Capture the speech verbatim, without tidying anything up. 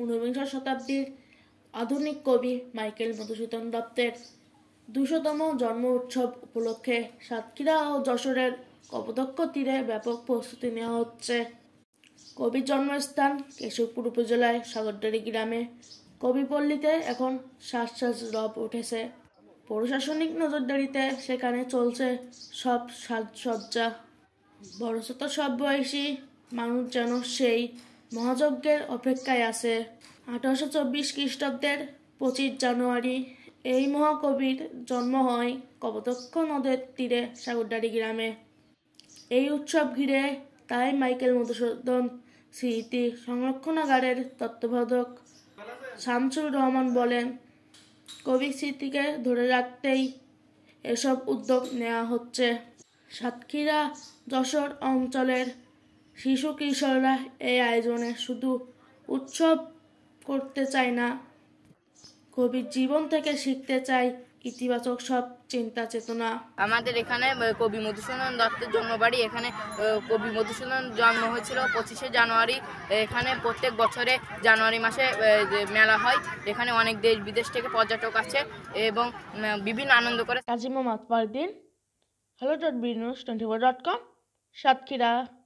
ঊনবিংশ শতাব্দীর আধুনিক কবি মাইকেল মধুসূদন দত্তের দুশোতম জন্ম উৎসব উপলক্ষে সাতক্ষীরা ও যশোরের কপোতাক্ষ তীরে ব্যাপক প্রস্তুতি নেওয়া হচ্ছে। কবির জন্মস্থান কেশবপুর উপজেলায় সাগরদাড়ি গ্রামে কবিপল্লীতে এখন সাজ সাজ রব উঠেছে। প্রশাসনিক নজরদারিতে সেখানে চলছে সব সাজসজ্জা। বড় ছোট সব বয়সী মানুষ যেন সেই মহাযজ্ঞের অপেক্ষায় আছে। আঠারোশো চব্বিশ খ্রিস্টাব্দের পঁচিশ জানুয়ারি এই মহাকবির জন্ম হয় কপোতাক্ষ নদের তীরে সাগরদাড়ি গ্রামে। এই উৎসব ঘিরে তাই মাইকেল মধুসূদন স্মৃতি সংরক্ষণাগারের তত্ত্বাবধায়ক শামসুর রহমান বলেন, কবির স্মৃতিকে ধরে রাখতেই এসব উদ্যোগ নেওয়া হচ্ছে। সাতক্ষীরা যশোর অঞ্চলের শিশু কিশোররা এই আয়োজনে শুধু উৎসব করতে চায় না, কবির জীবন থেকে শিখতে চায় ইতিবাচক সব চিন্তা চেতনা। আমাদের এখানে কবি মধুসূদন দত্তের জন্মবাড়ি। এখানে কবি মধুসূদন জন্ম হয়েছিল পঁচিশে জানুয়ারি। এখানে প্রত্যেক বছরে জানুয়ারি মাসে মেলা হয়। এখানে অনেক দেশ বিদেশ থেকে পর্যটক আছে এবং বিভিন্ন আনন্দ করে। Kazi Mohammad Pardin, hello dot B news twenty four dot com, Satkhira.